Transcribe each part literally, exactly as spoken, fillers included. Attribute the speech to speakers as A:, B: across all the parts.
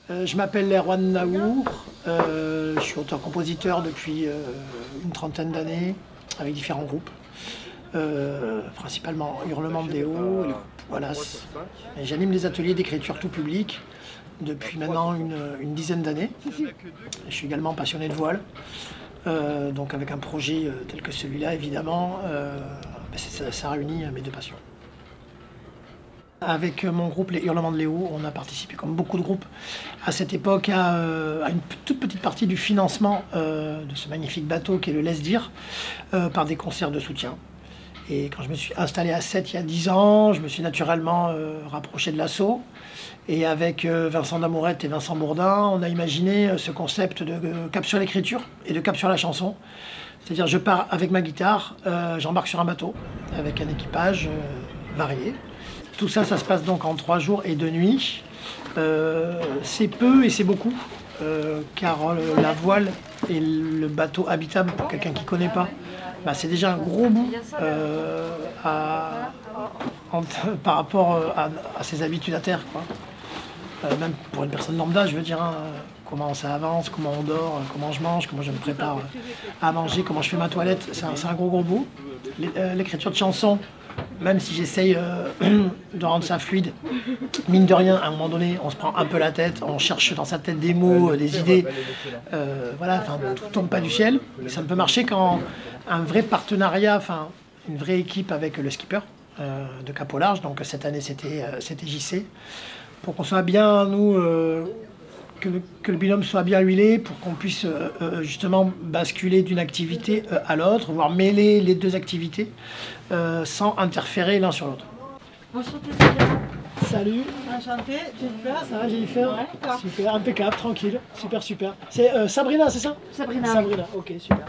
A: Euh, je m'appelle Erwan Naour, euh, je suis auteur-compositeur depuis euh, une trentaine d'années avec différents groupes, euh, principalement Hurlement de Léo, voilà. Et j'anime des ateliers d'écriture tout public depuis maintenant une, une dizaine d'années. Je suis également passionné de voile, euh, donc avec un projet euh, tel que celui-là, évidemment, euh, ça, ça réunit mes deux passions. Avec mon groupe Les Hurlements de Léo, on a participé, comme beaucoup de groupes, à cette époque à, euh, à une toute petite partie du financement euh, de ce magnifique bateau qui est le Lesdir, euh, par des concerts de soutien. Et quand je me suis installé à Sète il y a dix ans, je me suis naturellement euh, rapproché de l'assaut. Et avec euh, Vincent Damourette et Vincent Bourdin, on a imaginé euh, ce concept de euh, cap sur l'écriture et de cap sur la chanson. C'est-à-dire je pars avec ma guitare, euh, j'embarque sur un bateau avec un équipage euh, varié. Tout ça, ça se passe donc en trois jours et deux nuits. Euh, c'est peu et c'est beaucoup, euh, car euh, la voile et le bateau habitable, pour quelqu'un qui ne connaît pas, bah, c'est déjà un gros bout euh, à, en, par rapport à, à ses habitudes à terre, quoi. Euh, même pour une personne lambda, je veux dire, hein, comment ça avance, comment on dort, comment je mange, comment je me prépare à manger, comment je fais ma toilette, c'est un, un gros gros bout. L'écriture de chansons, même si j'essaye euh, de rendre ça fluide, mine de rien, à un moment donné, on se prend un peu la tête, on cherche dans sa tête des mots, des idées, euh, voilà, enfin, tout ne tombe pas du ciel. Et ça ne peut marcher qu'en un vrai partenariat, enfin, une vraie équipe avec le skipper euh, de Cap au Large. Donc cette année, c'était euh, c'était J C, pour qu'on soit bien, nous, euh, que, le, que le binôme soit bien huilé, pour qu'on puisse euh, euh, justement basculer d'une activité euh, à l'autre, voire mêler les deux activités euh, sans interférer l'un sur l'autre.
B: Enchantée, Sabrina.
A: Salut.
B: Enchantée, Jennifer.
A: Ça va, Jennifer?
B: Ouais,
A: super, impeccable, tranquille, super, super. C'est euh, Sabrina, c'est ça?
B: Sabrina.
A: Sabrina, ok, super.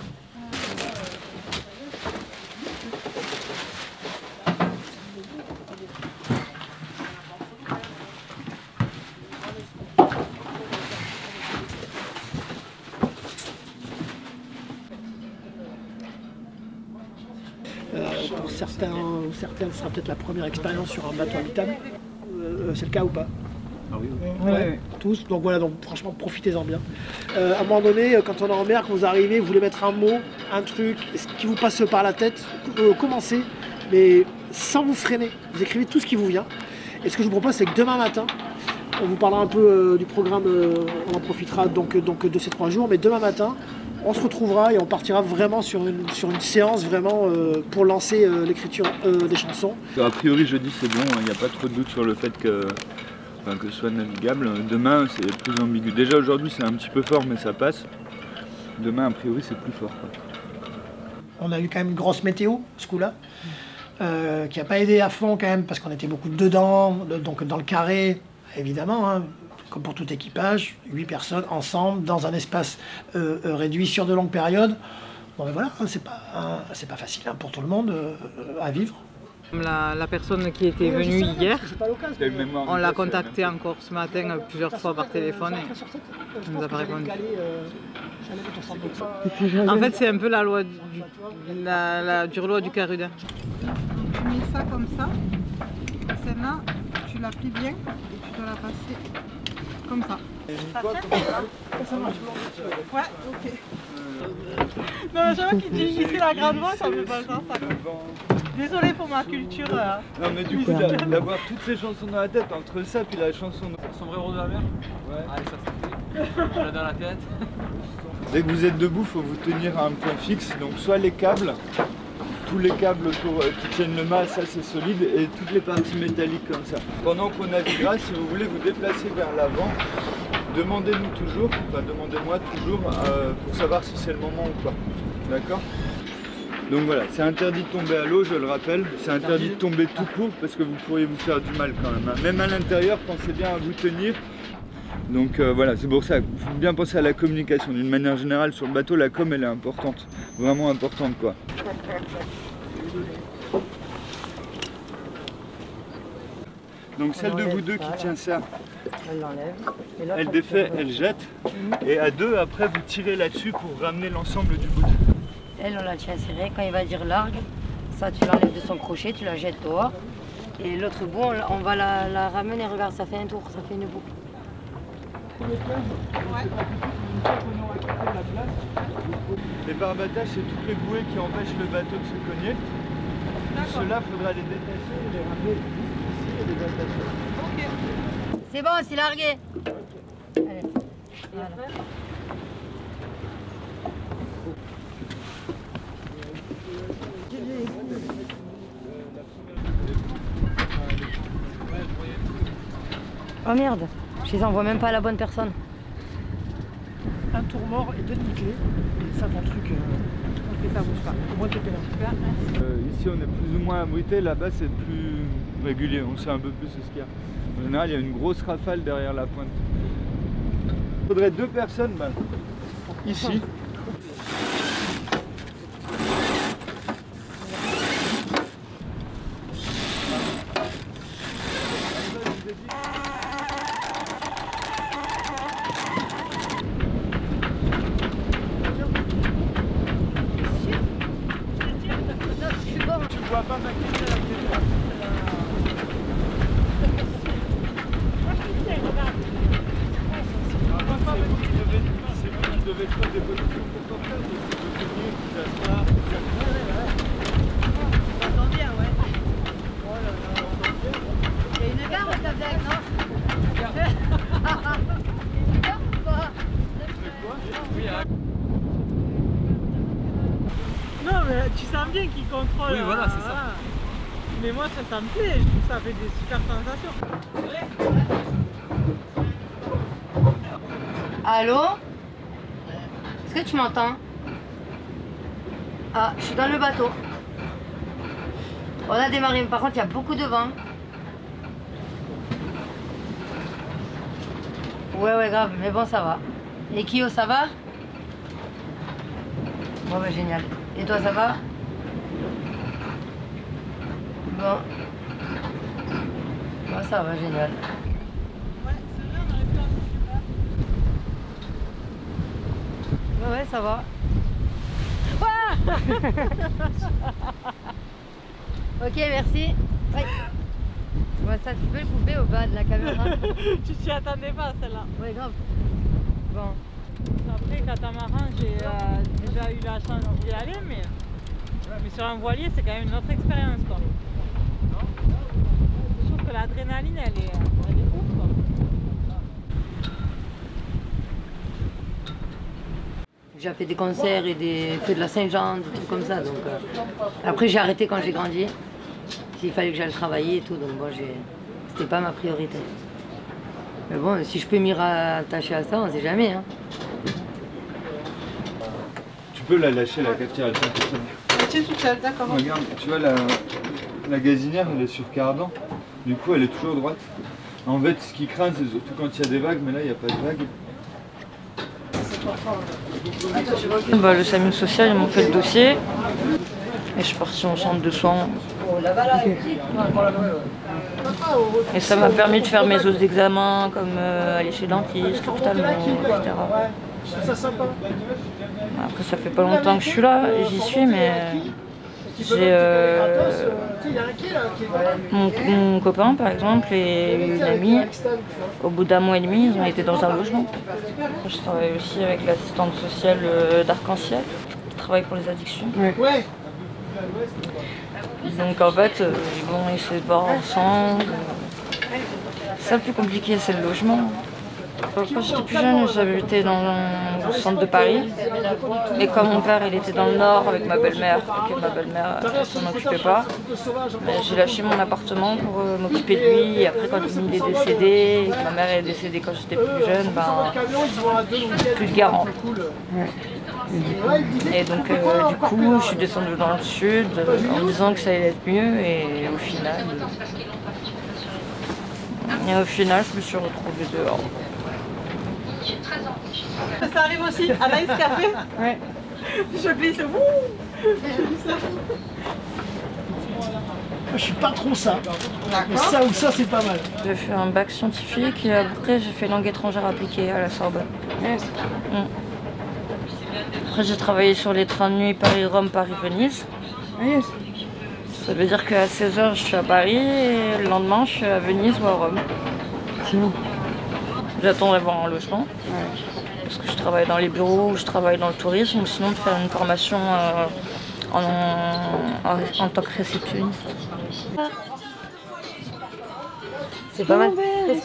A: Euh, pour certains ou certaines, ce sera peut-être la première expérience sur un bateau habitable. Euh, c'est le cas ou pas?
C: Ah oui, oui.
A: Ouais, ouais, ouais. Tous. Donc voilà, donc franchement, profitez-en bien. Euh, à un moment donné, quand on est en mer, quand vous arrivez, vous voulez mettre un mot, un truc, ce qui vous passe par la tête, euh, commencez, mais sans vous freiner. Vous écrivez tout ce qui vous vient. Et ce que je vous propose, c'est que demain matin, on vous parlera un peu euh, du programme, euh, on en profitera donc, donc de ces trois jours, mais demain matin, on se retrouvera et on partira vraiment sur une, sur une séance vraiment euh, pour lancer euh, l'écriture euh, des chansons.
C: A priori jeudi c'est bon, il n'y a pas trop de doute sur le fait que, enfin, que ce soit navigable. Demain c'est plus ambigu. Déjà aujourd'hui c'est un petit peu fort mais ça passe. Demain a priori c'est plus fort, quoi.
A: On a eu quand même une grosse météo ce coup-là, euh, qui n'a pas aidé à fond quand même parce qu'on était beaucoup dedans, donc dans le carré évidemment, hein. Comme pour tout équipage, huit personnes ensemble, dans un espace euh, euh, réduit sur de longues périodes. Bon ben voilà, c'est pas, hein, c'est pas facile hein, pour tout le monde euh, à vivre.
D: La, la personne qui était venue hier, on l'a
C: contactée
D: contactée encore ce matin plusieurs fois par téléphone et elle nous a pas répondu. En fait, c'est un peu la loi du, la, la dure loi du Carudin.
E: Tu mets ça comme ça, celle-là, tu la plies bien et tu dois la passer comme ça. Ouais, ok. Non, mais chaque fois qu'il dit ici la grande voix, ça me fait pas ça. Désolée pour ma culture. Euh...
C: Non mais du coup d'avoir toutes ces chansons dans la tête, entre ça puis la chanson de
F: Sombrero de la mer. Ouais. Allez, ça c'est fait. Je l'ai dans la tête.
C: Dès que vous êtes debout, il faut vous tenir à un point fixe, donc soit les câbles, tous les câbles autour, euh, qui tiennent le mât, ça c'est solide, et toutes les parties métalliques comme ça. Pendant qu'on naviguera, si vous voulez vous déplacer vers l'avant, demandez-nous toujours, enfin demandez-moi toujours euh, pour savoir si c'est le moment ou pas. D'accord? Donc voilà, c'est interdit de tomber à l'eau, je le rappelle. C'est interdit de tomber tout court parce que vous pourriez vous faire du mal quand même, hein. Même à l'intérieur, pensez bien à vous tenir. Donc euh, voilà, c'est pour ça qu'il faut bien penser à la communication. D'une manière générale, sur le bateau, la com elle est importante, vraiment importante quoi. Donc celle de vous deux qui tient ça,
B: Elle l'enlève.
C: elle défait, elle jette. Et à deux, après, vous tirez là-dessus pour ramener l'ensemble du bout.
B: Elle, on la tient serrée. Quand il va dire largue, ça, tu l'enlèves de son crochet, tu la jettes dehors. Et l'autre bout, on va la, la ramener. Regarde, ça fait un tour, ça fait une boucle.
C: Les barbattages, c'est toutes les bouées qui empêchent le bateau de se cogner. Ceux-là, il faudra les détacher et les ramener ici et les attacher.
E: Ok.
B: C'est bon, c'est largué. Allez. Voilà. Oh merde, je les envoie même pas à la bonne personne.
A: Un tour mort et deux demi-clés. Et ça, ton truc, euh, ok, ça bouge pas. Au moins, t'es là. Super, merci.
C: Euh, ici, on est plus ou moins abrité. Là-bas, c'est plus régulier. On sait un peu plus ce qu'il y a. En général, il y a une grosse rafale derrière la pointe. Il faudrait deux personnes, bah, ici. Tu vois pas ma question là. C'est vous qui devez prendre des positions confortables.
B: Ça tombe bien, ouais. Oh là là. Il y a une gare au Tablac, non? Il y a une gare ou pas?
F: Oui, hein.
E: Non, mais tu sens bien qu'il contrôle.
F: Oui, voilà, c'est ça.
E: Mais moi, ça, ça me plaît. Je trouve que ça fait des super sensations.
B: Allô? Est-ce que tu m'entends? Ah, je suis dans le bateau. On a démarré, mais par contre, il y a beaucoup de vent. Ouais, ouais, grave, mais bon, ça va. Et Kyo, ça va? Bon, bah, génial. Et toi, ça va? Bon. Bon, ça va, génial.
E: Ouais, c'est vrai, on aurait pu en
B: Ouais, ouais, ça va. Ah ok, merci. Ouais. Ouais, ça, tu peux le couper au bas de la caméra.
E: Tu t'y attendais pas, celle-là.
B: Ouais, grave. Bon.
E: Après, catamaran, j'ai euh, déjà eu la chance d'y aller, mais, mais sur un voilier, c'est quand même une autre expérience, quoi. Je trouve que l'adrénaline, elle est, elle est ouf, quoi.
B: J'ai fait des concerts et des feux de la Saint-Jean, des trucs comme ça. Donc, euh... après, j'ai arrêté quand j'ai grandi. Il fallait que j'aille travailler et tout, donc bon, c'était pas ma priorité. Mais bon, si je peux m'y rattacher à ça, on sait jamais. Hein.
C: Tu peux la lâcher, la cafetière, elle tient toute seule.
E: Elle tient toute seule, d'accord.
C: Regarde, tu vois, la, la gazinière, elle est sur cardan. Du coup, elle est toujours droite. En fait, ce qui craint, c'est surtout quand il y a des vagues, mais là, il n'y a pas de vagues.
G: Bah, le SAMU social, ils m'ont fait le dossier. Et je suis partie en centre de soins. Et ça m'a permis de faire mes autres examens, comme euh, aller chez le dentiste, l'ophtalmo, et cetera. Après, ça fait pas longtemps que je suis là, j'y suis, mais j'ai euh, mon, mon copain, par exemple, et une amie, au bout d'un mois et demi, ils ont été dans un logement. Je travaille aussi avec l'assistante sociale d'Arc-en-Ciel, qui travaille pour les addictions.
A: Ouais.
G: Donc en fait, euh, ils vont essayer de voir ensemble. C'est le plus compliqué, c'est le logement. Quand j'étais plus jeune, j'habitais dans le centre de Paris. Et comme mon père il était dans le nord avec ma belle-mère, et que ma belle-mère ne s'en occupait pas, j'ai lâché mon appartement pour euh, m'occuper de lui. Et après, quand il est décédé, et que ma mère est décédée quand j'étais plus jeune, ben, plus de garant. Et donc euh, du coup, je suis descendue dans le sud euh, en me disant que ça allait être mieux et au final, et au final, je me suis retrouvée dehors.
E: Ça arrive aussi, à l'Ice Café.
G: Ouais.
E: Je glisse, wouh.
A: Je suis pas trop ça. Mais ça ou ça, c'est pas mal.
G: J'ai fait un bac scientifique et après j'ai fait langue étrangère appliquée à la Sorbonne. Mm. Après j'ai travaillé sur les trains de nuit Paris-Rome, Paris-Venise. Ça veut dire qu'à seize heures je suis à Paris et le lendemain je suis à Venise ou à Rome. J'attends d'avoir un logement. Ouais. Parce que je travaille dans les bureaux, je travaille dans le tourisme, ou sinon de faire une formation euh, en, en, en tant que réceptionniste.
B: C'est pas mal.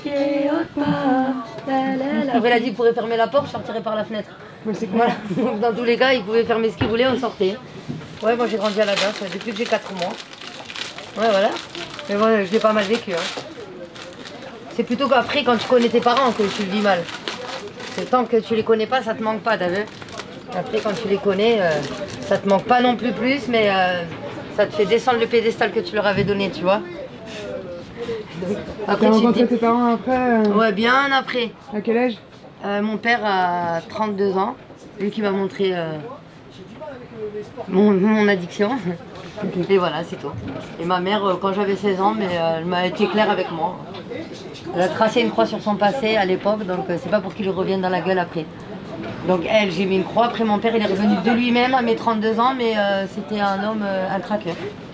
B: Après, il a dit qu'il pourrait fermer la porte, je sortirais par la fenêtre. Voilà. Dans tous les cas, il pouvait fermer ce qu'il voulait, on sortait. Ouais, moi j'ai grandi à la Dasse depuis que j'ai quatre mois. Ouais, voilà. Mais bon, je l'ai pas mal vécu. Hein. C'est plutôt qu'après, quand tu connais tes parents, que tu le vis mal. C'est tant que tu les connais pas, ça te manque pas, t'as vu? Après, quand tu les connais, euh, ça te manque pas non plus plus, mais euh, ça te fait descendre le pédestal que tu leur avais donné, tu vois.
H: Après, tu as rencontré dis... tes parents après euh...
B: Ouais, bien après.
H: À quel âge?
B: euh, Mon père a trente-deux ans, lui qui m'a montré euh, mon, mon addiction. Okay. Et voilà, c'est tout. Et ma mère, euh, quand j'avais seize ans, mais euh, elle m'a été claire avec moi. Elle a tracé une croix sur son passé à l'époque, donc euh, c'est pas pour qu'il lui revienne dans la gueule après. Donc elle, j'ai mis une croix. Après mon père, il est revenu de lui-même à mes trente-deux ans, mais euh, c'était un homme, euh, un traqueur.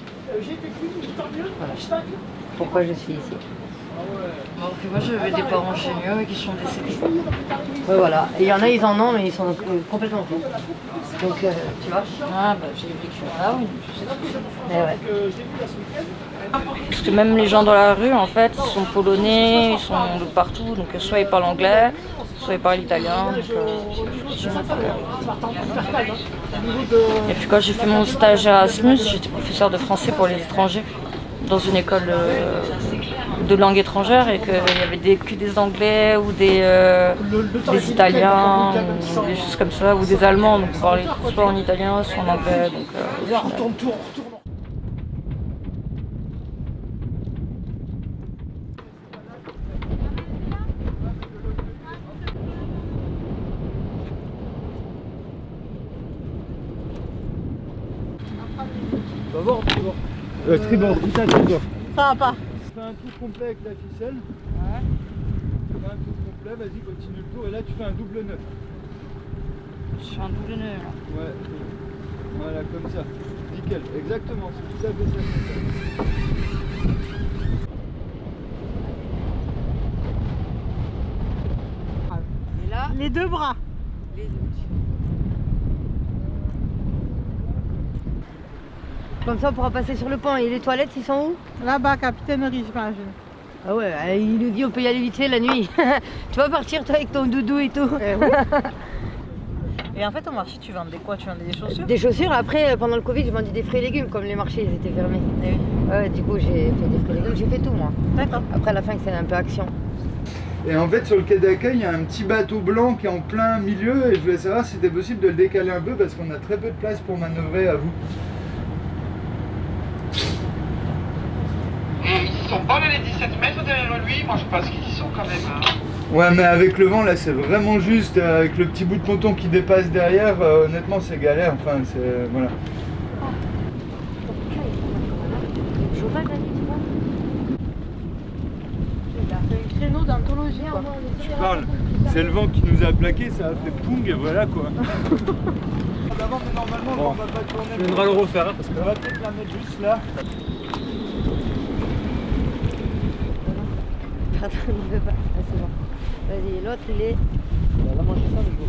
B: Voilà. Pourquoi je suis ici.
G: Bon, moi j'avais des parents géniaux qui sont décédés.
B: Ouais, voilà. Et il y en a, ils en ont, mais ils sont euh, complètement fous. Donc, euh, tu vois.
G: Ah bah j'ai vécu. Ah oui, je sais tout.
B: Eh ouais.
G: Parce que même les gens dans la rue, en fait, ils sont polonais, ils sont de partout. Donc soit ils parlent anglais, soit ils parlent italien. Donc, euh, et puis quand j'ai fait mon stage à Erasmus, j'étais professeur de français pour les étrangers dans une école euh, de langue étrangère et qu'il y avait des, que des anglais ou des, euh, des italiens ou des choses comme ça ou des allemands, donc on parlait soit en italien soit en anglais. Donc, euh,
A: retourne, tourne, retourne.
C: Va voir, tribord. Euh, tribord, dis ça, tribord.
E: Ça va pas.
C: Fais un tour complet avec la ficelle. Ouais. Fais un tour complet, vas-y, continue le tour. Et là, tu fais un double nœud.
G: Je fais un double nœud là.
C: Ouais. Voilà, comme ça. Nickel, exactement. C'est tout à fait ça.
B: Et là,
E: les deux bras.
B: Les deux. Comme ça, on pourra passer sur le pont. Et les toilettes, ils sont où?
E: Là-bas, capitainerie, j'imagine.
B: Ah ouais, il nous dit on peut y aller vite fait la nuit. Tu vas partir toi avec ton doudou et tout.
E: Eh oui. Et en fait, au marché, tu vendais quoi? Tu vendais des chaussures?
B: Des chaussures. Après, pendant le Covid, j'ai vendu des fruits et légumes, comme les marchés ils étaient fermés.
E: Eh oui.
B: Ouais, du coup, j'ai fait des fruits et légumes. J'ai fait tout, moi.
E: D'accord.
B: Après, à la fin, c'était un peu action.
C: Et en fait, sur le quai d'accueil, il y a un petit bateau blanc qui est en plein milieu. Et je voulais savoir si c'était possible de le décaler un peu parce qu'on a très peu de place pour manœuvrer à vous.
I: Ils sont pas allés les dix-sept mètres derrière lui, moi je pense qu'ils y sont quand même.
C: Ouais, mais avec le vent là, c'est vraiment juste, euh, avec le petit bout de ponton qui dépasse derrière, euh, honnêtement c'est galère, enfin c'est... Euh, voilà.
E: Il a fait un créneau d'anthologie.
C: Tu parles, c'est le vent qui nous a plaqué, ça a fait poung et voilà quoi. D'avant, mais normalement bon. On va pas tourner.
F: Tu viendras le refaire hein, parce que...
C: On va peut-être la mettre juste là.
B: Attends, il veut pas. Ah, c'est bon. Vas-y, l'autre il est.
F: Là, moi j'ai ça, mais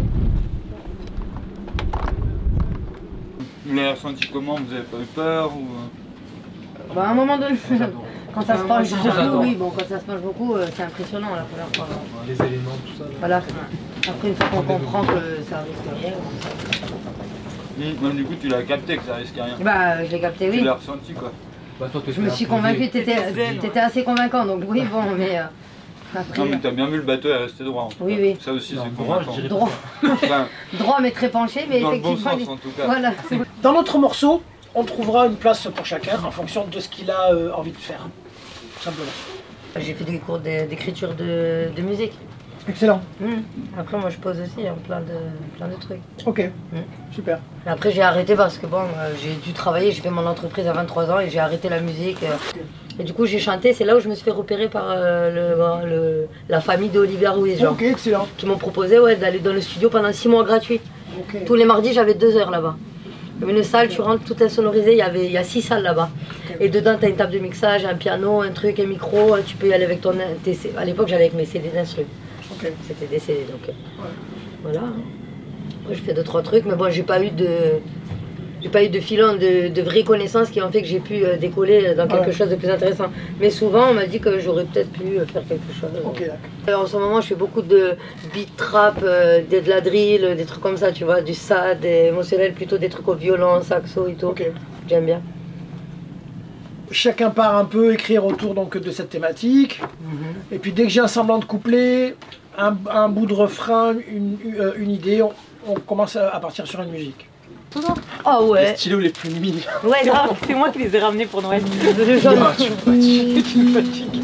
F: je
C: Vous l'avez ressenti comment? Vous avez pas eu peur ou...
B: Bah, à un moment donné, quand ça se penche beaucoup, oui, bon, quand ça se penche beaucoup, euh, c'est impressionnant la première fois.
F: les éléments, tout ça. Là.
B: Voilà. Après, une fois qu'on comprend que ça risque rien.
C: Mmh, donc, du coup, tu l'as capté que ça risque rien.
B: Bah, je l'ai capté, oui.
C: Tu l'as ressenti quoi.
F: Bah, toi,
B: je me suis convaincu, t'étais étais assez convaincant, donc oui, bon, mais euh, après...
C: Non, mais t'as bien vu, le bateau est resté droit en tout
B: Oui,
C: cas.
B: oui.
C: Ça aussi, c'est
F: droit,
C: convaincant.
B: Droit. Enfin, droit, mais très penché, mais
C: dans
B: effectivement...
C: le bon sens, en tout cas.
B: Voilà.
A: Dans notre morceau, on trouvera une place pour chacun en fonction de ce qu'il a euh, envie de faire, tout simplement.
B: J'ai fait des cours d'écriture de, de musique.
A: Excellent.
B: Mmh. Après, moi, je pose aussi hein, plein, de, plein de trucs.
A: Ok,
B: mmh.
A: Super.
B: Et après, j'ai arrêté parce que bon, euh, j'ai dû travailler, j'ai fait mon entreprise à vingt-trois ans et j'ai arrêté la musique. Euh, et du coup, j'ai chanté, c'est là où je me suis fait repérer par euh, le, le, la famille d'Olivia Ruiz, genre.
A: Ok, excellent.
B: Qui m'ont proposé ouais, d'aller dans le studio pendant six mois gratuits.
A: Okay.
B: Tous les mardis, j'avais deux heures là-bas. Une salle, tu rentres tout insonorisé, il y avait il y a six salles là-bas. Okay. Et dedans, tu as une table de mixage, un piano, un truc, un micro, tu peux y aller avec ton... À l'époque, j'allais avec mes C D d'instru.
A: Okay.
B: C'était décédé, donc euh, voilà. Moi, je fais deux trois trucs, mais bon, j'ai pas eu de, j'ai pas eu de filon de, de vraies connaissances qui ont fait que j'ai pu euh, décoller dans quelque ouais. chose de plus intéressant. Mais souvent, on m'a dit que j'aurais peut-être pu euh, faire quelque chose.
A: Okay,
B: euh, en ce moment, je fais beaucoup de beat trap, euh, de, de la drill, des trucs comme ça, tu vois, du sad, émotionnel, plutôt des trucs au violon, saxo et tout. Okay. J'aime bien.
A: Chacun part un peu écrire autour donc, de cette thématique. Mm-hmm. Et puis dès que j'ai un semblant de couplet, un, un bout de refrain, une, une, une idée, on, on commence à, à partir sur une musique.
B: Oh ouais.
C: Les stylos les plus mignons.
B: Ouais, grave.
D: C'est moi qui les ai ramenés pour Noël.
C: Ah, tu me fatigues. Tu me fatigues.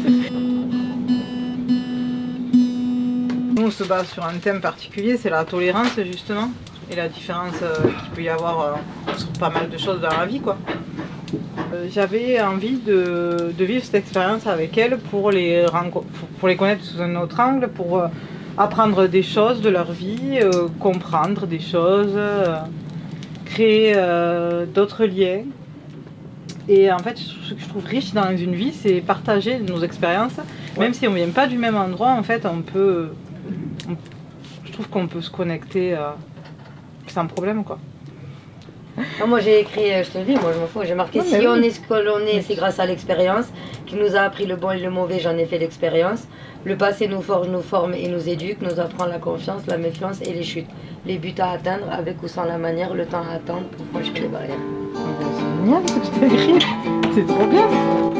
D: Nous on se base sur un thème particulier, c'est la tolérance justement. Et la différence euh, qu'il peut y avoir euh, sur pas mal de choses dans la vie, quoi. Euh, J'avais envie de, de vivre cette expérience avec elles pour les, pour les connaître sous un autre angle, pour euh, apprendre des choses de leur vie, euh, comprendre des choses, euh, créer euh, d'autres liens. Et en fait, ce que je trouve riche dans une vie, c'est partager nos expériences. Ouais. Même si on ne vient pas du même endroit, en fait, on peut, on, je trouve qu'on peut se connecter euh, sans problème, quoi.
B: Non, moi j'ai écrit, je te le dis, moi je m'en fous, j'ai marqué non, si oui. on est ce que l'on est, c'est grâce à l'expérience, qui nous a appris le bon et le mauvais, j'en ai fait l'expérience. Le passé nous forge, nous forme et nous éduque, nous apprend la confiance, la méfiance et les chutes. Les buts à atteindre, avec ou sans la manière, le temps à attendre pour franchir les barrières.
D: C'est génial ce que tu as écrit, c'est trop bien.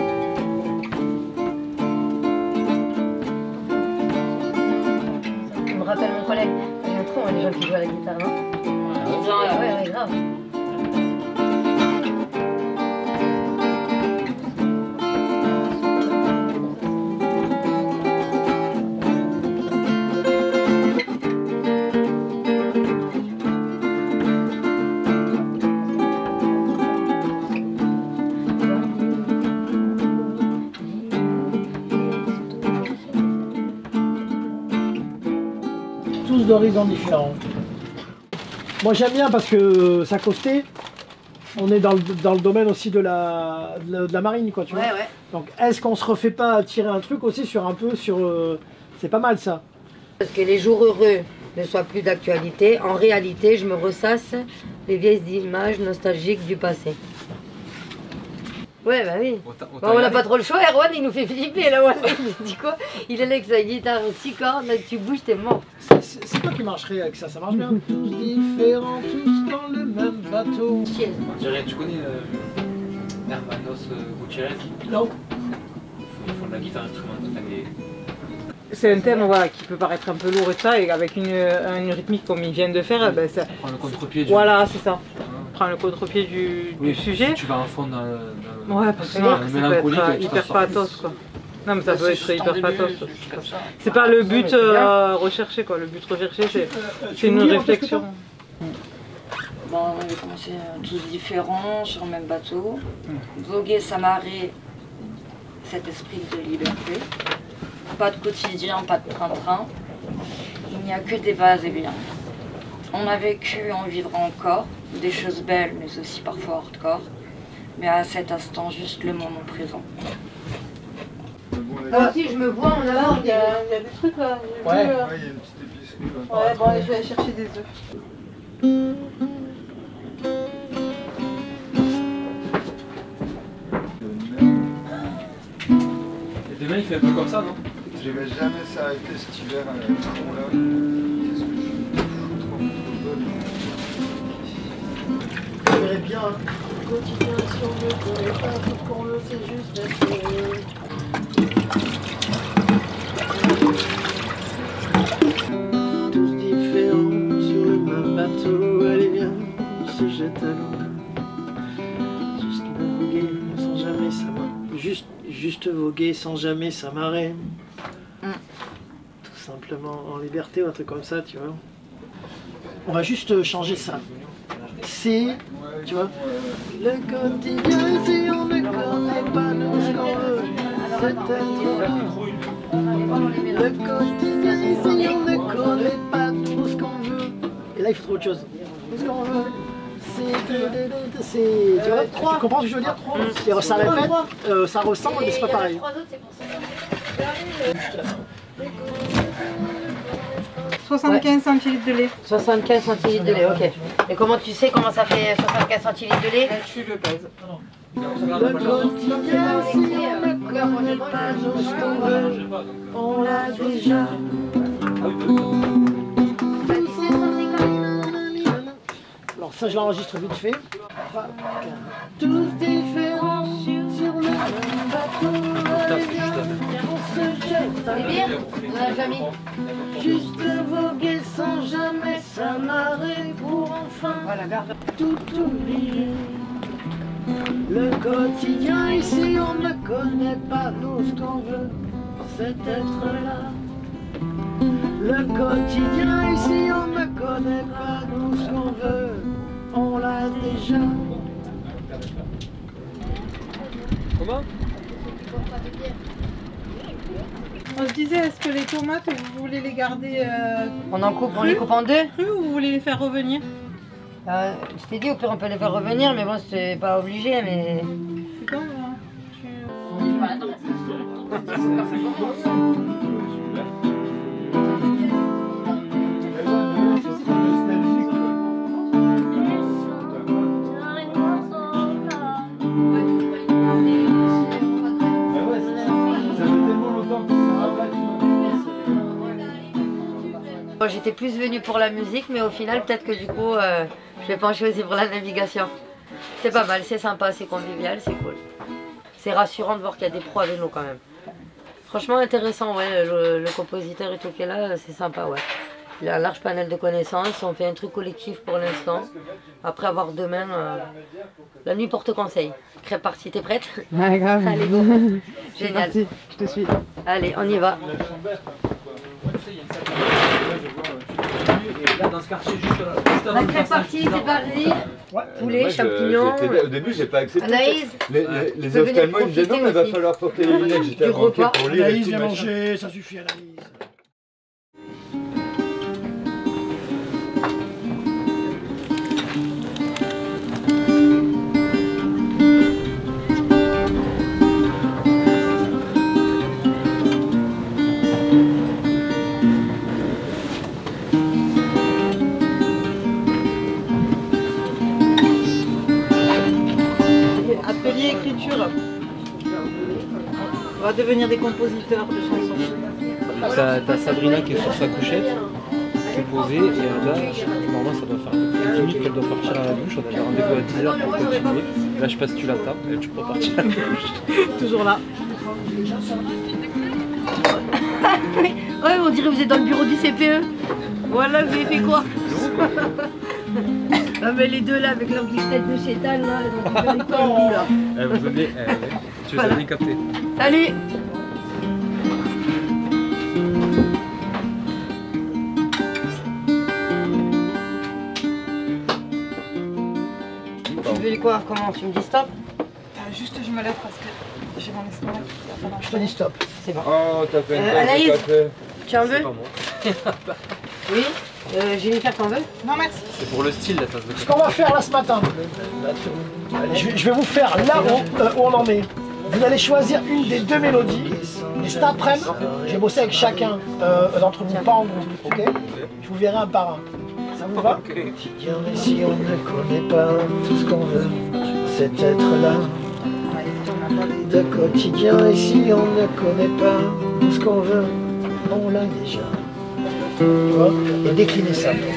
B: Je me rappelle mon collègue, j'ai trop les gens qui jouent à la guitare, non? Ah, ouais, ouais, grave.
A: Tous d'horizons différents. Moi j'aime bien parce que ça costait, on est dans le, dans le domaine aussi de la, de la, de la marine, quoi, tu
B: ouais,
A: vois.
B: Ouais.
A: Donc est-ce qu'on se refait pas tirer un truc aussi sur un peu sur... Euh, c'est pas mal ça.
B: Parce que les jours heureux ne soient plus d'actualité, en réalité je me ressasse les vieilles images nostalgiques du passé. Ouais, bah oui. Autant, autant bah, on n'a pas trop le choix. Erwan, il nous fait flipper là. Il dit quoi? Il est là avec sa guitare six cordes, là, tu bouges, t'es mort.
A: C'est quoi qui marcherait avec ça? Ça marche bien. Tous différents, tous dans le même bateau.
F: On dirait, tu connais euh, Hermanos Gutiérrez?
A: Non.
F: Ils font de la guitare instrumentale.
D: C'est un thème voilà, qui peut paraître un peu lourd et ça, et avec une, une rythmique comme ils viennent de faire, ben ça...
F: Prends le contre-pied du...
D: Voilà, c'est ça. Prends le contre-pied du,
F: oui,
D: du sujet.
F: Tu vas à fond dans le... Dans
D: ouais, parce que ça peut être hyper pathos, quoi. Non, mais ça peut être hyper pathos. C'est pas le but euh, recherché, quoi. Le but recherché, c'est une réflexion.
G: Bon, on avait commencé tous différents, sur le même bateau. Voguer, s'amarrer, cet esprit de liberté. Pas de quotidien, pas de train-train. Il n'y a que des vases et biens. On a vécu, on vivra encore, des choses belles, mais aussi parfois hardcore. Mais à cet instant, juste le moment présent.
B: Ah si, je me vois en avant,
E: il y, a, il y a des trucs là.
C: Ouais, ouais, il y a une petite épicerie.
E: Ouais, ouais bon, allez, je vais aller chercher des œufs.
F: Et demain, il fait un peu comme ça, non?
C: Je vais jamais s'arrêter cet hiver à ce moment-là. Qu'est-ce que je suis trop bonne.
A: Je verrais bien. Quotidien, si on ne connaît pas tout ce qu'on veut, c'est juste rester. Tous différents sur le même bateau, allez bien, on se jette à l'eau. Juste voguer sans jamais s'amarrer. Juste, juste voguer sans jamais s'amarrer. Mm. Tout simplement en liberté ou un truc comme ça, tu vois. On va juste changer ça. C'est, tu vois, le quotidien, si on ne connaît pas nous ce qu'on veut, c'est être. Le quotidien, si on ne connaît pas tout ce qu'on veut. Et là, il faut trouver autre chose. Tout ce qu'on veut, c'est. Tu vois, tu comprends ce que je veux dire? Et ça répète, euh, ça ressemble, mais c'est pas pareil.
D: soixante-quinze centilitres de lait.
B: soixante-quinze centilitres de lait, ok. Et comment tu sais comment ça fait soixante-quinze centilitres de lait?
D: Tu le pèses.
A: Le quotidien, si on ne connaît pas nos ce qu'on veut, on l'a déjà. Alors ça je l'enregistre vite fait. Tous différents sur le même bateau. On se jette à
B: l'eau.
A: Juste voguer sans jamais s'amarrer pour enfin tout oublier. Le quotidien ici on ne connaît pas nous ce qu'on veut, c'est être là. Le quotidien ici on ne connaît pas nous ce qu'on veut, on l'a déjà.
F: Comment?
D: On se disait, est-ce que les tomates, vous voulez les garder euh,
B: On en coupe, on les coupe en deux?
D: crues ou vous voulez les faire revenir?
B: euh, Je t'ai dit, au pire on peut les faire revenir, mais bon c'est pas obligé, mais...
D: C'est comme hein,
B: J'étais plus venue pour la musique, mais au final, peut-être que du coup, euh, je vais pencher aussi pour la navigation. C'est pas mal, c'est sympa, c'est convivial, c'est cool. C'est rassurant de voir qu'il y a des pros avec nous quand même. Franchement intéressant, ouais, le, le compositeur et tout qui est là, c'est sympa, ouais. Il a un large panel de connaissances, on fait un truc collectif pour l'instant. Après avoir demain, euh, la nuit porte conseil. Crêpe partie, t'es prête?
H: Ouais, grave.
B: Allez, go. Génial.
H: Parti, je te suis.
B: Allez, on y va.
F: Dans ce quartier, juste là.
B: La crêpe partie, c'est parti. Poulet,
C: moi,
B: champignons.
C: je, au début, j'ai pas accepté.
B: Anaïs,
C: Les, les, les ophtalmos, ils me disaient non, mais il va falloir porter les lunettes. J'étais à manquer pour lire.
A: Anaïs, viens manger, ça suffit Anaïs.
D: atelier écriture. On va devenir des compositeurs de chansons.
F: T'as t'as Sabrina qui est sur sa couchette, qui est posée, et là, normalement ça doit faire dix minutes qu'elle doit partir à la douche. On avait rendez-vous à dix heures pour continuer. Là, je sais pas si tu l'attends, et tu peux partir à la douche.
D: Toujours là.
B: Ouais, on dirait que vous êtes dans le bureau du C P E. Voilà, vous avez fait quoi? Ah mais les deux là avec leur petite tête de chétane là, ils ont fait des conneries là.
F: Eh, vous avez, eh, ouais. Tu les as bien captés.
B: Salut. Tu veux quoi? Comment? Tu me dis stop?
D: Ah, juste je me lève parce que j'ai mon estomac.
A: Je te dis stop.
B: C'est bon.
C: Oh, t'as fait une
B: Euh,
C: tasse de
B: Anaïs,
C: café.
B: tu en veux?
F: Pas moi.
B: Oui. Euh, Jennifer, t'en veux?
D: Non merci.
F: C'est pour le style la tasse de
A: Ce
F: café.
A: qu'on va faire là ce matin, allez, je, vais, je vais vous faire là où, euh, où on en est. Vous allez choisir une des deux mélodies. Et cet après-midi, je vais bosser avec chacun euh, d'entre vous, pas en groupe, ok? Je vous verrai un par un. Ça vous va?
J: Quotidien, mais si on ne connaît pas tout ce qu'on veut, c'est être là. De quotidien, et si on ne connaît pas tout ce qu'on veut, on l'a déjà. Tu vois? Et décliner ça.
C: Non,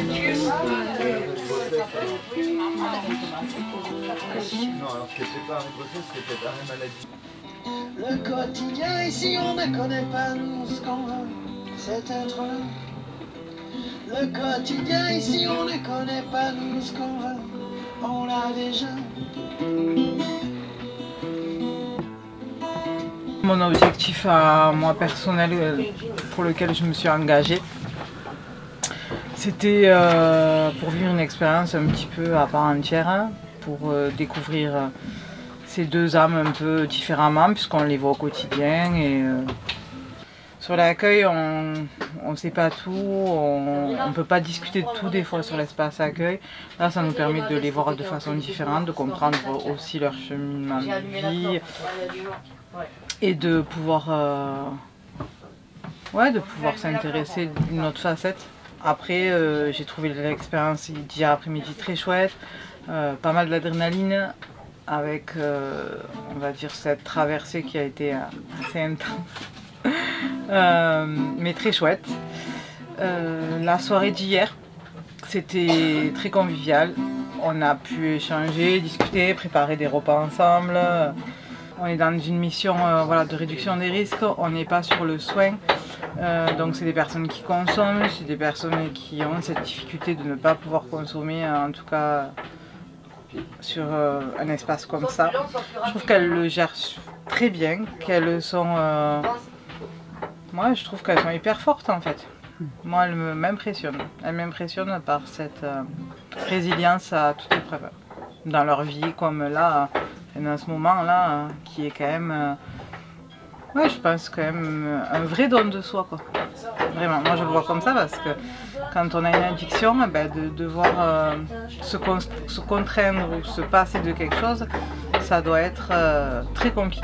C: alors ce qui était pas un procès, c'était arrêt maladie.
J: Le quotidien, et si on ne connaît pas nous ce qu'on veut, c'est être là. Le quotidien, et si on ne connaît pas nous ce qu'on veut, on l'a déjà.
D: Mon objectif à moi personnel pour lequel je me suis engagée, c'était euh, pour vivre une expérience un petit peu à part entière, hein, pour euh, découvrir euh, ces deux âmes un peu différemment puisqu'on les voit au quotidien. Et euh, sur l'accueil, on ne sait pas tout, on ne peut pas discuter de tout des fois sur l'espace accueil. Là, ça nous permet de les voir de façon différente, de comprendre aussi leur cheminement de vie et de pouvoir, euh, ouais, de pouvoir s'intéresser d'une autre facette Après, euh, j'ai trouvé l'expérience d'hier après-midi très chouette, euh, pas mal d'adrénaline, avec, euh, on va dire, cette traversée qui a été assez intense, euh, mais très chouette. Euh, la soirée d'hier, c'était très convivial. On a pu échanger, discuter, préparer des repas ensemble. On est dans une mission euh, voilà, de réduction des risques, on n'est pas sur le soin. Euh, donc c'est des personnes qui consomment, c'est des personnes qui ont cette difficulté de ne pas pouvoir consommer, en tout cas sur euh, un espace comme ça. Je trouve qu'elles le gèrent très bien, qu'elles sont... Euh... Moi je trouve qu'elles sont hyper fortes en fait. Moi elles m'impressionnent, elles m'impressionnent par cette euh, résilience à toute épreuve. Dans leur vie comme là, dans ce moment là, qui est quand même... Euh... Ouais, je pense quand même un vrai don de soi, quoi. Vraiment, moi je le vois comme ça parce que quand on a une addiction, ben, de devoir euh, se, con se contraindre ou se passer de quelque chose, ça doit être euh, très compliqué.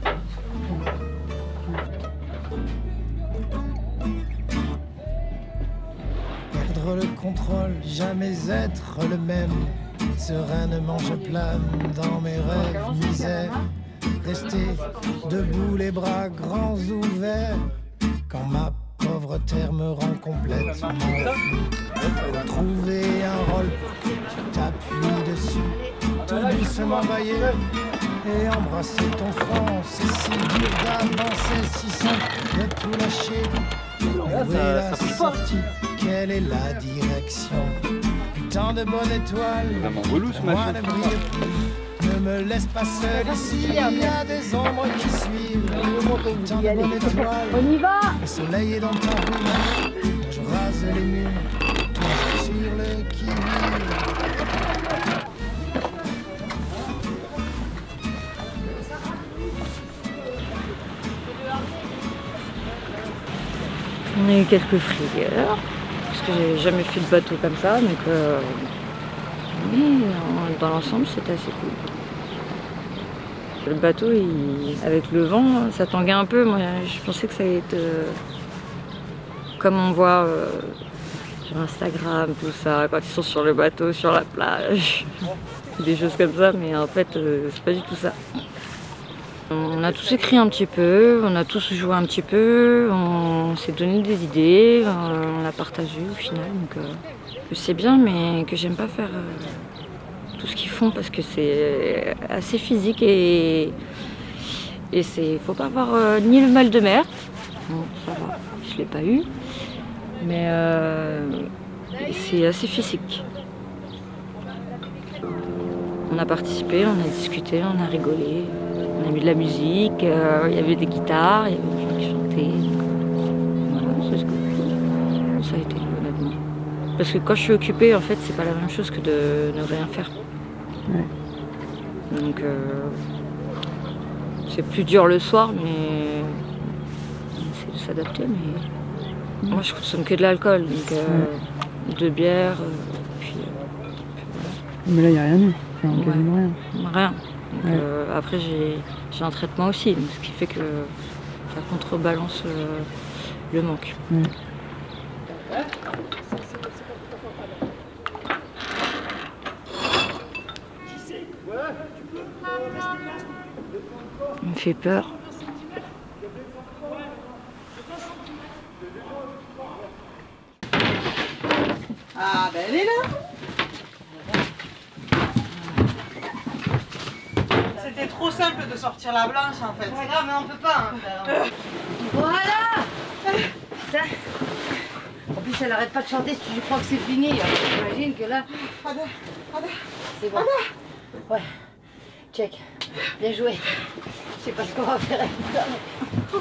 J: Perdre le contrôle, jamais être le même. Sereinement je plane dans mes rêves, misère. Rester debout, les bras grands ouverts, quand ma pauvre terre me rend complètement fou. Trouver un rôle pour que tu t'appuies dessus, tout doucement bailler et embrasser ton front. C'est si dur d'avancer, si simple de tout lâcher. Où est la sortie? Quelle est la direction? Putain de bonne étoile, moi ne brille plus. Ne me laisse pas seul ici, il y a des ombres qui suivent. Putain de bonne étoile, on y va. Le soleil est dans ta rue, je rase les murs, toujours sur le qui-vive.
G: On a eu quelques frayeurs, parce que j'ai jamais fait de bateau comme ça, donc euh, mais dans l'ensemble c'était assez cool. Le bateau, il, avec le vent, ça tanguait un peu. Moi, je pensais que ça allait être euh, comme on voit euh, sur Instagram, tout ça, quand ils sont sur le bateau, sur la plage, des choses comme ça, mais en fait, euh, c'est pas du tout ça. On a tous écrit un petit peu, on a tous joué un petit peu, on s'est donné des idées, on l'a partagé au final. Donc, euh, c'est bien, mais que j'aime pas faire euh, tout ce qu'ils font parce que c'est assez physique et et c'est faut pas avoir euh, ni le mal de mer. Bon, ça va, je l'ai pas eu, mais euh, c'est assez physique. On a participé, on a discuté, on a rigolé. On a mis de la musique, euh, il y avait des guitares, il y avait des gens qui chantaient. Voilà, c'est ce que ça a été honnêtement. Parce que quand je suis occupée, en fait, c'est pas la même chose que de ne rien faire. Ouais. Donc euh, c'est plus dur le soir, mais on essaie de s'adapter. Mais moi, je consomme que de l'alcool, donc euh, ouais. De bière, euh, puis, euh, puis
H: voilà. Mais là, il n'y a rien eu, enfin,
G: ouais.
H: Quasiment rien.
G: Rien. Donc, ouais. euh, après j'ai un traitement aussi, donc, ce qui fait que ça contrebalance euh, le manque. Ouais. Il me fait peur.
E: Ah ben elle est là. C'était trop simple de sortir la blanche en fait.
B: C'est grave, mais on peut pas. Hein, voilà. Putain. En plus, elle arrête pas de chanter si tu crois que c'est fini. J'imagine que là. C'est bon. Ouais. Check. Bien joué. Je sais pas ce qu'on va faire avec ça. Mais...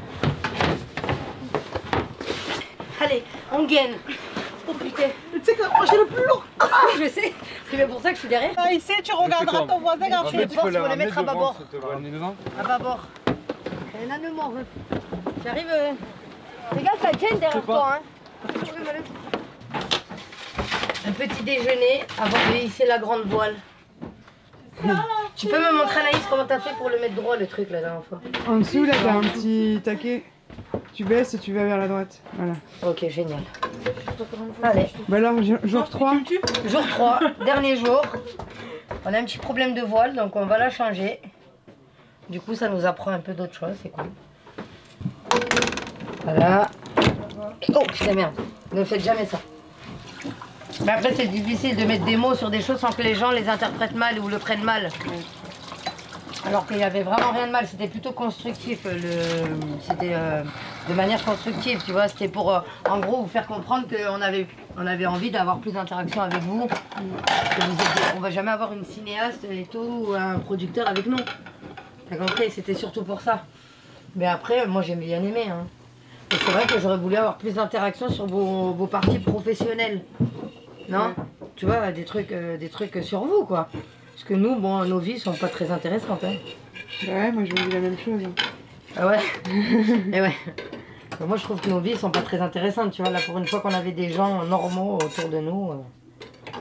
B: Allez, on gaine. Oh putain.
E: Tu sais que moi j'ai le plus lourd.
B: Ah, je sais. C'est bien pour ça que je suis derrière.
E: Ah, ici, tu regarderas ton voisin quand
B: tu les portes, tu peux les mettre à bâbord. À bâbord. Un anement. J'arrive. Euh... Fais gaffe, la chaîne derrière toi. Hein. Un petit déjeuner avant de hisser la grande voile. Tu peux me montrer, Anaïs, comment t'as fait pour le mettre droit le truc la dernière fois?
H: En dessous, là, t'as un petit taquet. Tu baisses et tu vas vers la droite. Voilà.
B: Ok, génial. Allez.
H: Bah alors, jour trois.
B: Jour trois, dernier jour. On a un petit problème de voile, donc on va la changer. Du coup, ça nous apprend un peu d'autres choses, c'est cool. Voilà. Oh putain, merde. Ne faites jamais ça. Mais après, c'est difficile de mettre des mots sur des choses sans que les gens les interprètent mal ou le prennent mal. Alors qu'il n'y avait vraiment rien de mal, c'était plutôt constructif. C'était euh, de manière constructive, tu vois. C'était pour, euh, en gros, vous faire comprendre qu'on avait, on avait envie d'avoir plus d'interaction avec vous. Que vous êtes, on va jamais avoir une cinéaste et tout, ou un producteur avec nous. T'as compris, c'était surtout pour ça. Mais après, moi j'ai bien aimé. Hein. Et c'est vrai que j'aurais voulu avoir plus d'interaction sur vos, vos parties professionnelles. Non ouais. Tu vois, des trucs, euh, des trucs sur vous, quoi. Parce que nous, bon, nos vies sont pas très intéressantes. Hein.
H: Ouais, moi je me dis la même chose.
B: Ah ouais. Et ouais. Mais moi je trouve que nos vies sont pas très intéressantes, tu vois. Là, pour une fois qu'on avait des gens normaux autour de nous. Euh...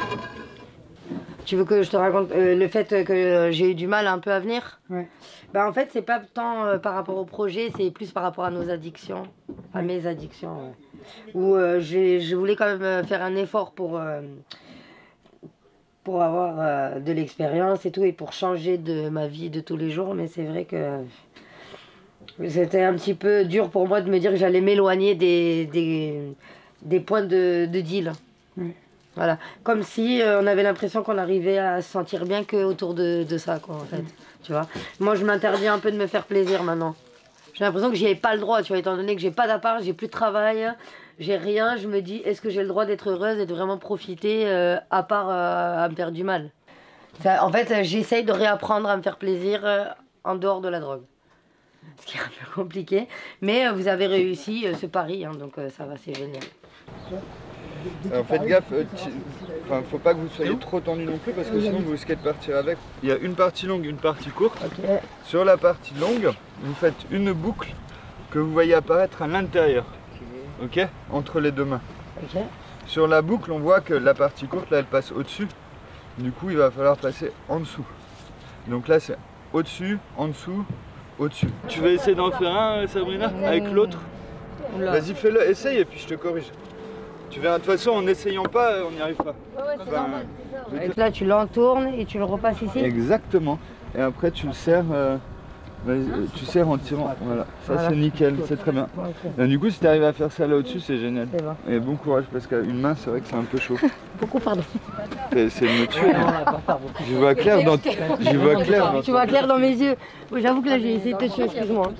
B: Tu veux que je te raconte euh, le fait que j'ai eu du mal un peu à venir?
H: Ouais.
B: Bah en fait, c'est pas tant euh, par rapport au projet, c'est plus par rapport à nos addictions, à mes addictions. Ouais. Où euh, je voulais quand même faire un effort pour, euh, pour avoir euh, de l'expérience et tout, et pour changer de ma vie de tous les jours. Mais c'est vrai que c'était un petit peu dur pour moi de me dire que j'allais m'éloigner des, des, des points de, de deal. Ouais. Voilà, comme si euh, on avait l'impression qu'on arrivait à se sentir bien que autour de, de ça, quoi, en fait. Tu vois, moi je m'interdis un peu de me faire plaisir maintenant. J'ai l'impression que j'y ai pas le droit, tu vois, étant donné que j'ai pas d'appart, j'ai plus de travail, j'ai rien, je me dis, est-ce que j'ai le droit d'être heureuse et de vraiment profiter euh, à part euh, à me faire du mal? Ça, en fait, j'essaye de réapprendre à me faire plaisir euh, en dehors de la drogue. Ce qui est un peu compliqué, mais euh, vous avez réussi euh, ce pari, hein, donc euh, ça va, c'est génial.
C: Alors faites gaffe, euh, enfin, faut pas que vous soyez trop tendu non plus parce que sinon vous risquez de partir avec. Il y a une partie longue, une partie courte. Okay. Sur la partie longue, vous faites une boucle que vous voyez apparaître à l'intérieur, ok, entre les deux mains. Okay. Sur la boucle, on voit que la partie courte, là, elle passe au-dessus. Du coup, il va falloir passer en dessous. Donc là, c'est au-dessus, en dessous, au-dessus. Tu vas essayer d'en faire un, Sabrina, avec l'autre? Vas-y, fais-le, essaye et puis je te corrige. Tu verras, de toute façon, en n'essayant pas, on n'y arrive pas. Ouais, ouais, c'est normal, c'est ça.
B: Et là, tu l'entournes et tu le repasses ici.
C: Exactement. Et après, tu le serres, euh, tu serres en tirant. Voilà, ça voilà. C'est nickel, c'est très bien. Okay. Et du coup, si tu arrives à faire ça là au-dessus, c'est génial. Bon. Et bon courage, parce qu'une main, c'est vrai que c'est un peu chaud.
B: Beaucoup, pardon.
C: C'est de me tuer. Je vois clair dans, je vois clair dans...
B: Tu vois clair dans mes yeux. Oui, j'avoue que là, j'ai essayé de te tuer, excuse-moi.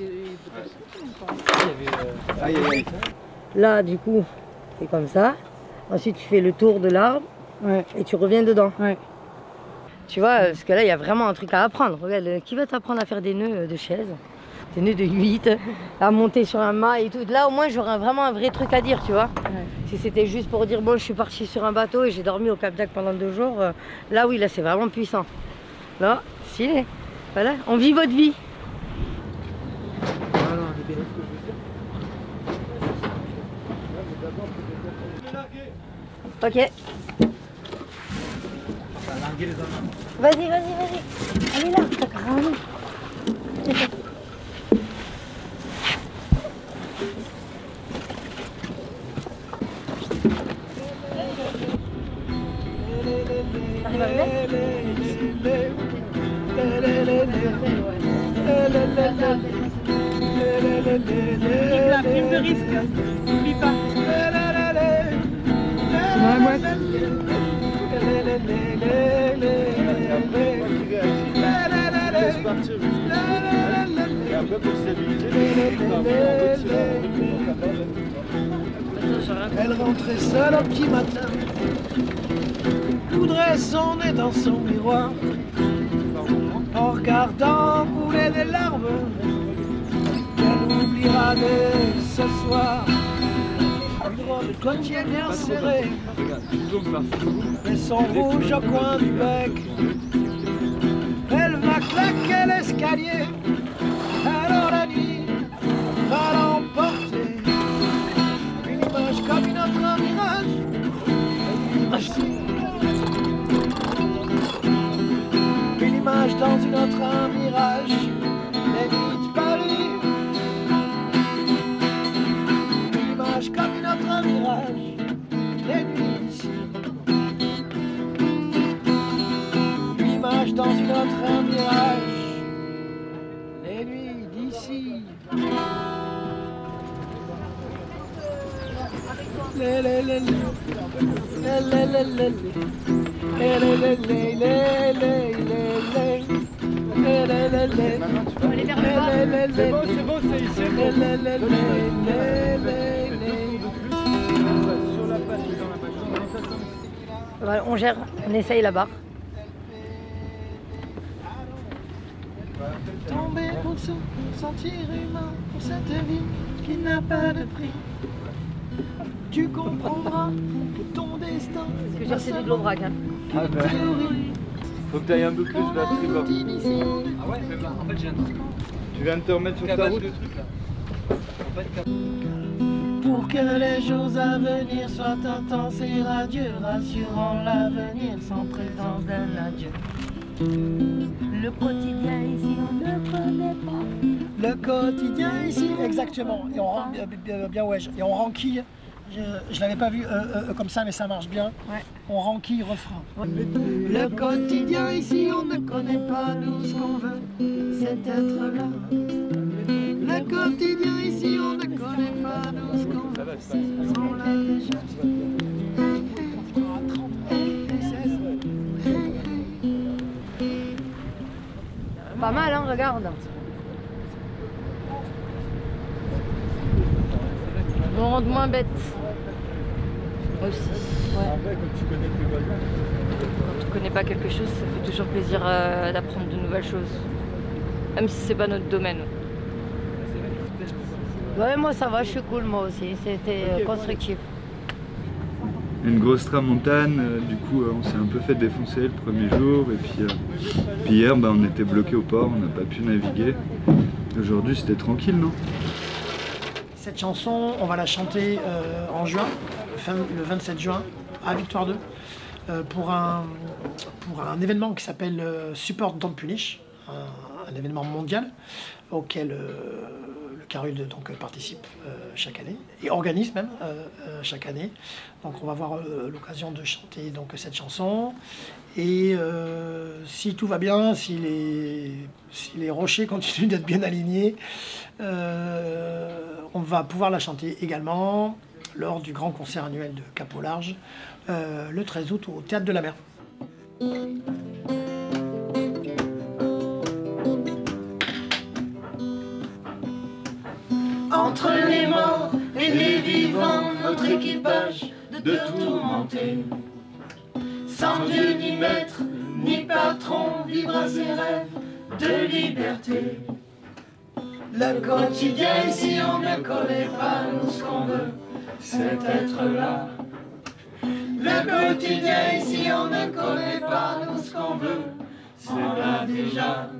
C: Aïe, aïe, aïe.
B: Là, du coup... C'est comme ça. Ensuite, tu fais le tour de l'arbre ouais. Et tu reviens dedans. Ouais. Tu vois, parce que là, il y a vraiment un truc à apprendre. Regarde, qui va t'apprendre à faire des nœuds de chaise, des nœuds de huit, à monter sur un mât et tout. Là, au moins, j'aurais vraiment un vrai truc à dire, tu vois. Ouais. Si c'était juste pour dire, bon, je suis partie sur un bateau et j'ai dormi au Cap d'Agde pendant deux jours, euh, là, oui, là, c'est vraiment puissant. Là, stylé. Voilà, on vit votre vie. Ok. Vas-y, vas-y, vas-y. Allez là, t'as cramé. T'arrives à le mettre?
E: La prime de risque, n'oublie pas.
H: Dans la boîte.
J: Elle rentrait seule un petit matin, coudrait son nez dans son miroir, en regardant couler des larmes qu'elle oubliera dès ce soir. Le côtier bien serré et son rouge au coin du bec. Elle va claquer l'escalier, alors la nuit va l'emporter. Une image comme une autre, un mirage. Une image dans une autre, un mirage. Les nuits de Paris.
C: C'est bon, c'est bon, c'est ici.
B: Voilà, on gère, on essaye la barre.
J: Tomber pour se sentir humain, pour cette vie qui n'a pas de prix. Tu comprendras que ton destin.
B: Parce que j'ai reçu de l'Aubrac. Hein.
C: Ah ben. Faut que tu ailles un peu plus vers tribord.
F: Ah ouais, mais bah, en fait j'ai un truc.
C: Tu viens de te remettre sur ta route.
F: De trucs, là. En fait,
J: pour que les jours à venir soient intenses et radieux, rassurant l'avenir sans présence d'un adieu.
B: Le quotidien ici, on ne connaît pas.
A: Le quotidien ici, exactement. Et on rend, euh, bien ouais, et on renquille. Je, je l'avais pas vu euh, euh, comme ça, mais ça marche bien.
B: Ouais.
A: On renquille refrain.
J: Le quotidien ici, on ne connaît pas nous ce qu'on veut, cet être-là. Le quotidien ici, on ne connaît pas nous ce qu'on veut, on l'a déjà.
B: Pas mal, hein, regarde. On rend moins bête. Aussi. Ouais.
C: Après, quand tu connais tes voisins.
G: Quand on connaît pas quelque chose, ça fait toujours plaisir euh, d'apprendre de nouvelles choses. Même si c'est pas notre domaine.
B: Ouais, moi ça va, je suis cool moi aussi. C'était euh, constructif.
C: Une grosse tramontane, euh, du coup euh, on s'est un peu fait défoncer le premier jour et puis, euh, puis hier bah, on était bloqué au port, on n'a pas pu naviguer. Aujourd'hui c'était tranquille, non?
A: Cette chanson, on va la chanter euh, en juin, fin, le vingt-sept juin, à Victoire deux, euh, pour, un, pour un événement qui s'appelle euh, Support Don't Punish, un, un événement mondial auquel euh, le Carul donc, participe euh, chaque année, et organise même euh, euh, chaque année. Donc on va avoir euh, l'occasion de chanter donc, cette chanson. Et euh, si tout va bien, si les, si les rochers continuent d'être bien alignés, euh, on va pouvoir la chanter également lors du grand concert annuel de Cap au Large, euh, le treize août au Théâtre de la Mer.
J: Entre les morts et les vivants, notre équipage de tourmenter. Sans Dieu ni maître, ni patron, vivre à ses rêves de liberté. Le quotidien ici, on ne connaît pas nous ce qu'on veut, cet être-là. Le quotidien ici, on ne connaît pas nous ce qu'on veut, c'est là déjà.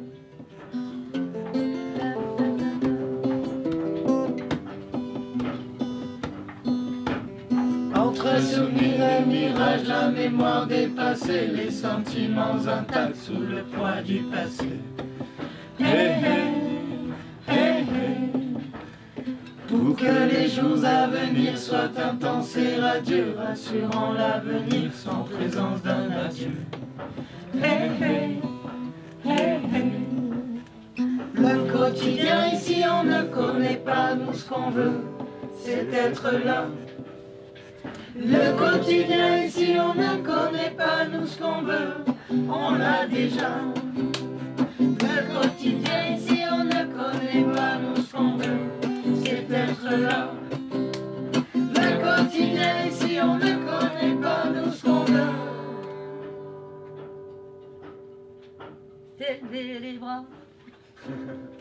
J: Entre souvenirs et mirages, la mémoire dépassée, les sentiments intacts sous le poids du passé. Hey, hey, hey, hey. Pour que les jours à venir soient intenses et radieux, rassurant l'avenir sans présence d'un adieu. Hey, hey, hey, hey. Le quotidien ici, on ne connaît pas nous ce qu'on veut, cet être-là. Le quotidien ici, on ne connaît pas nous ce qu'on veut, on l'a déjà. Le quotidien ici, on ne connaît pas nous ce qu'on veut, cet être-là. Le quotidien ici, on ne connaît pas nous ce qu'on veut.
B: C'est les bras.